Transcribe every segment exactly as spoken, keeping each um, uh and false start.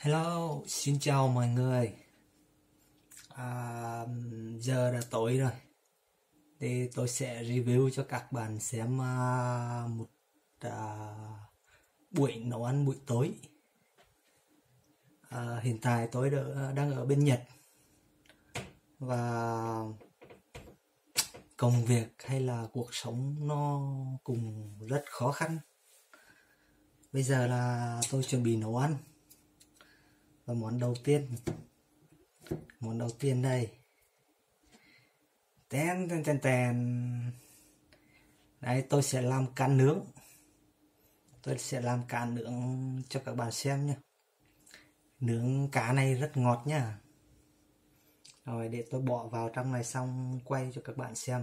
Hello, xin chào mọi người. À, giờ đã tối rồi, thì tôi sẽ review cho các bạn xem uh, một uh, buổi nấu ăn buổi tối. À, hiện tại tôi đã, đang ở bên Nhật và công việc hay là cuộc sống nó cũng rất khó khăn. Bây giờ là tôi chuẩn bị nấu ăn. Và món đầu tiên Món đầu tiên đây. Ten ten ten ten. Đấy, tôi sẽ làm cá nướng. Tôi sẽ làm cá nướng cho các bạn xem nhé. Nướng cá này rất ngọt nha. Rồi để tôi bỏ vào trong này xong quay cho các bạn xem.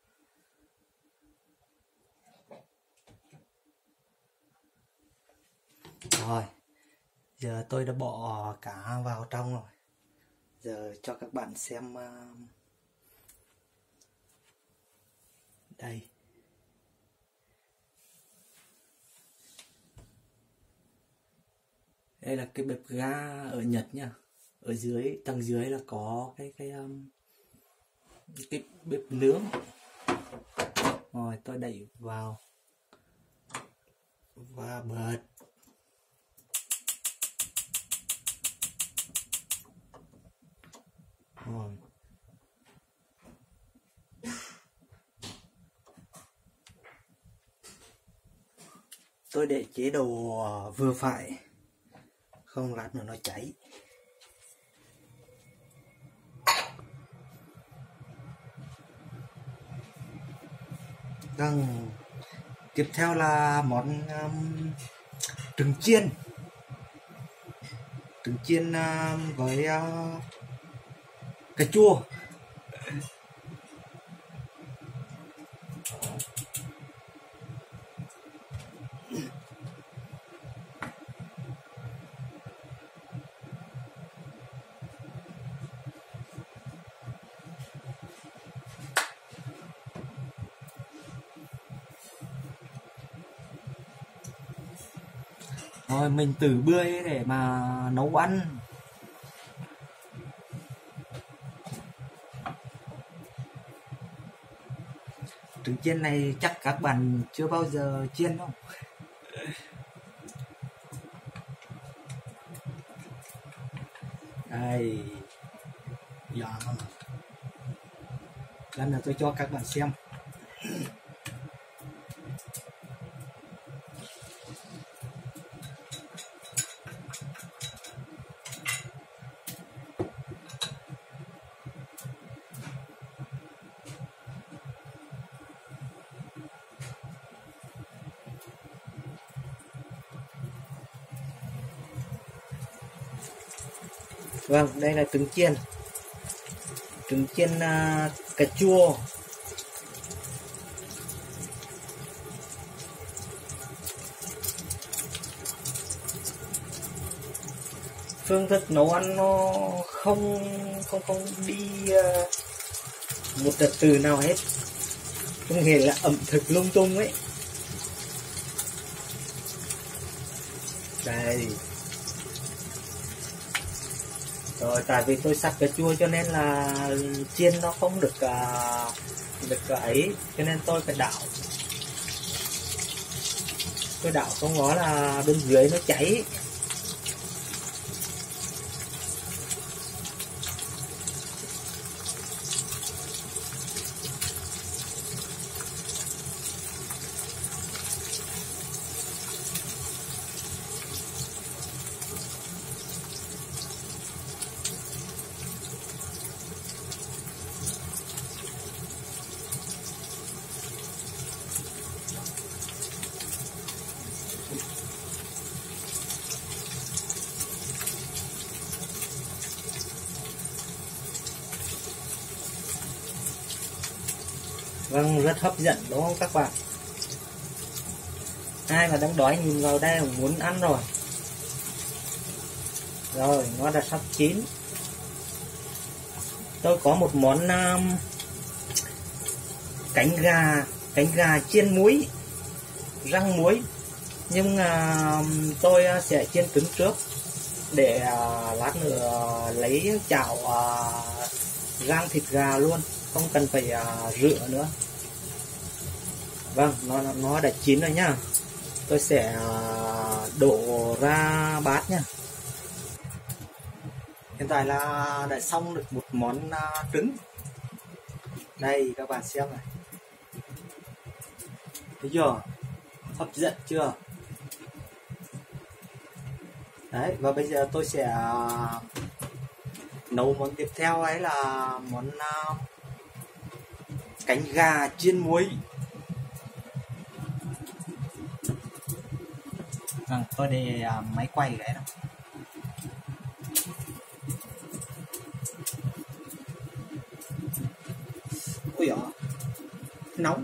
Rồi, giờ tôi đã bỏ cá vào trong rồi. Giờ cho các bạn xem. Đây. Đây là cái bếp ga ở Nhật nha. Ở dưới, tầng dưới là có cái cái um, cái bếp nướng. Rồi tôi đẩy vào và bật. Rồi. Tôi để chế độ vừa phải, không lát nữa nó cháy. Vâng, tiếp theo là món um, trứng chiên. Trứng chiên uh, với uh, cà chua. Rồi mình từ bươi để mà nấu ăn. Trứng chiên này chắc các bạn chưa bao giờ chiên đâu. Đây. Dạ. Lần này tôi cho các bạn xem. Vâng, đây là trứng chiên. Trứng chiên uh, cà chua. Phương thức nấu ăn nó không không không đi uh, một trật tự nào hết. Không hề là ẩm thực lung tung ấy. Đây. Rồi, tại vì tôi sắc cà chua cho nên là chiên nó không được uh, được ấy, cho nên tôi phải đảo. Tôi đảo không ngó là bên dưới nó cháy. Vâng, rất hấp dẫn đúng không các bạn? Ai mà đang đói nhìn vào đây cũng muốn ăn rồi. Rồi, nó đã sắp chín. Tôi có một món um, cánh gà, cánh gà chiên muối, rang muối. Nhưng uh, tôi sẽ chiên trứng trước. để à, lát nữa lấy chảo à, rang thịt gà luôn, không cần phải à, rửa nữa. Vâng, nó nó đã chín rồi nhá. Tôi sẽ à, đổ ra bát nhá. Hiện tại là đã xong được một món à, trứng. Đây các bạn xem này, thấy chưa, hấp dẫn chưa? Đấy, và bây giờ tôi sẽ uh, nấu món tiếp theo, ấy là món uh, cánh gà chiên muối. Vâng, tôi để uh, máy quay cái đó. Ui giời, nóng.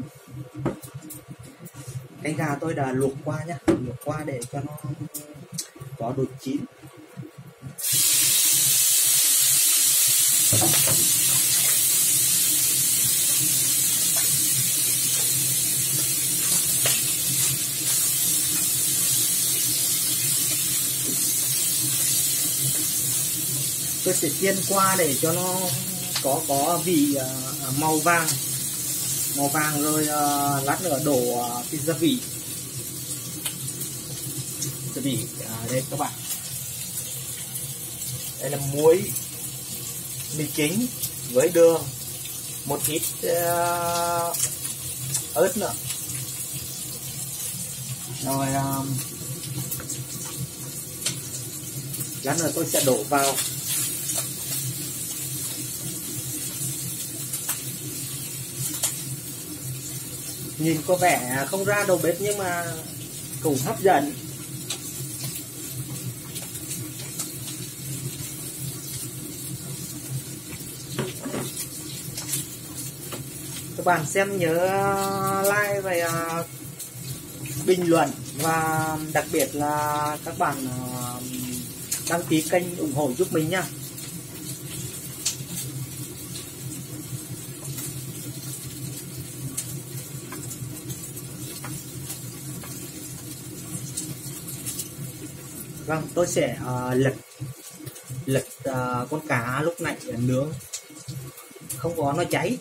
Cánh gà tôi đã luộc qua nhá, luộc qua để cho nó có độ chín. Tôi sẽ chiên qua để cho nó có có vị uh, màu vàng, màu vàng rồi uh, lát nữa đổ uh, cái gia vị. Gia vị uh, đây các bạn, đây là muối, mì chính với đường, một ít uh, ớt nữa. Rồi uh, lát nữa tôi sẽ đổ vào. Nhìn có vẻ không ra đầu bếp nhưng mà cũng hấp dẫn. Các bạn xem nhớ like và bình luận, và đặc biệt là các bạn đăng ký kênh ủng hộ giúp mình nha. Vâng, tôi sẽ uh, lật lật uh, con cá lúc nãy nướng không có nó cháy.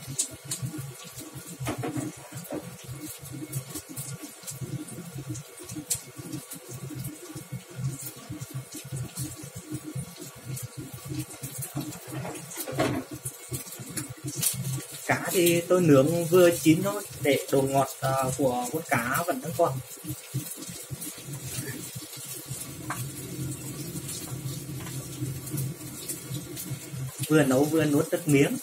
Cá thì tôi nướng vừa chín thôi, để độ ngọt uh, của con cá vẫn đang còn. Vừa nấu vừa nuốt nước miếng.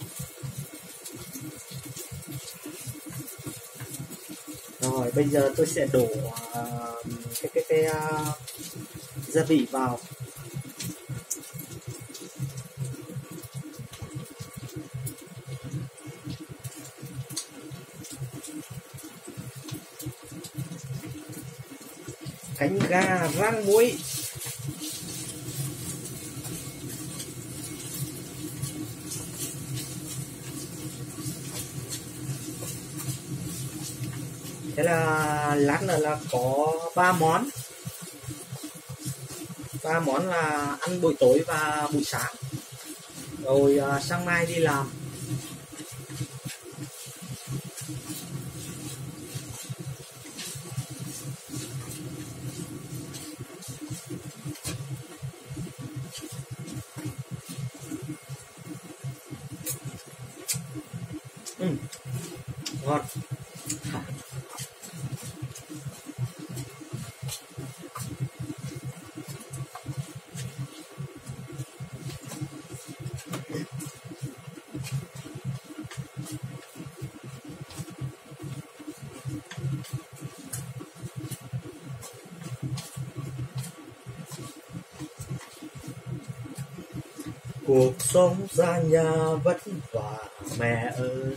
Rồi bây giờ tôi sẽ đổ uh, cái cái cái uh, gia vị vào. Cánh gà rang muối. Thế là lát nữa là có ba món. Ba món là ăn buổi tối và buổi sáng. Rồi uh, sáng mai đi làm. Ừ, ngon. Cuộc sống gian nhà vất vả mẹ ơi.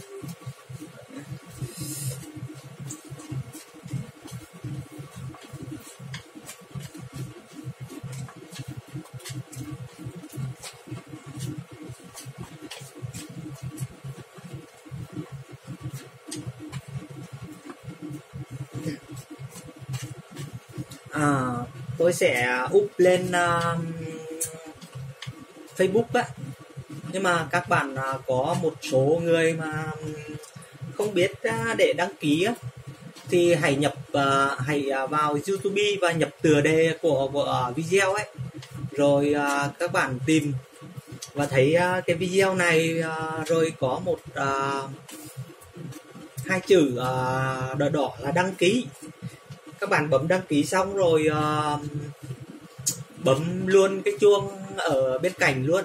À, tôi sẽ up lên uh, Facebook á. Nhưng mà các bạn uh, có một số người mà không biết uh, để đăng ký á, thì hãy nhập uh, hãy uh, vào YouTube và nhập tựa đề của, của uh, video ấy, rồi uh, các bạn tìm và thấy uh, cái video này uh, rồi có một uh, hai chữ uh, đỏ đỏ là đăng ký. Các bạn bấm đăng ký xong rồi uh, bấm luôn cái chuông ở bên cạnh luôn.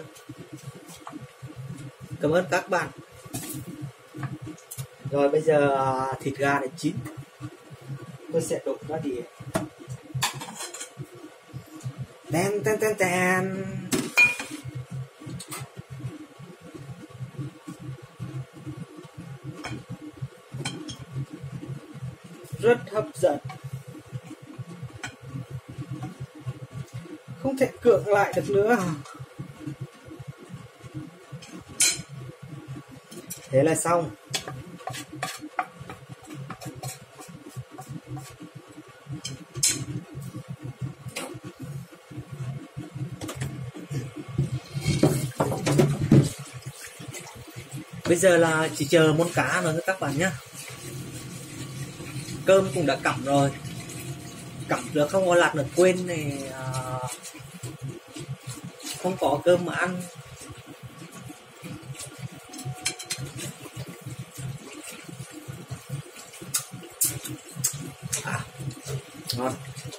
Cảm ơn các bạn. Rồi bây giờ uh, thịt gà đã chín, tôi sẽ đổ ra đĩa. Ten ten ten ten. Rất hấp dẫn, không thể cưỡng lại được nữa. Thế là xong. Bây giờ là chỉ chờ món cá nữa các bạn nhé. Cơm cũng đã cặm rồi, cặm được không có lạt được quên này, à, không có cơm mà ăn. À, ngon.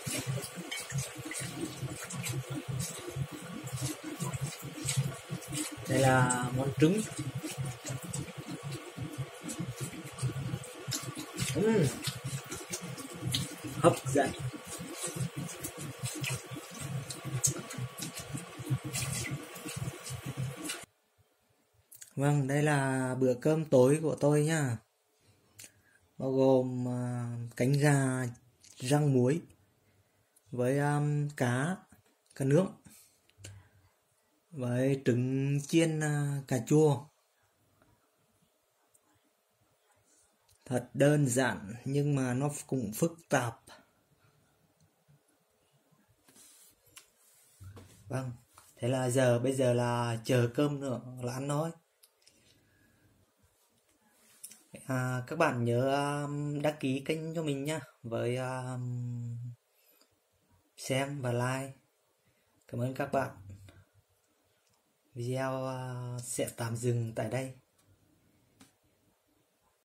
Đây là món trứng. uhm. Hấp dẫn. Vâng, đây là bữa cơm tối của tôi nha. Bao gồm uh, cánh gà rang muối với um, cá, cá nướng, với trứng chiên uh, cà chua. Thật đơn giản nhưng mà nó cũng phức tạp. Vâng, thế là giờ bây giờ là chờ cơm nữa là ăn thôi. À, các bạn nhớ um, đăng ký kênh cho mình nha, với um, xem và like. Cảm ơn các bạn. Video uh, sẽ tạm dừng tại đây.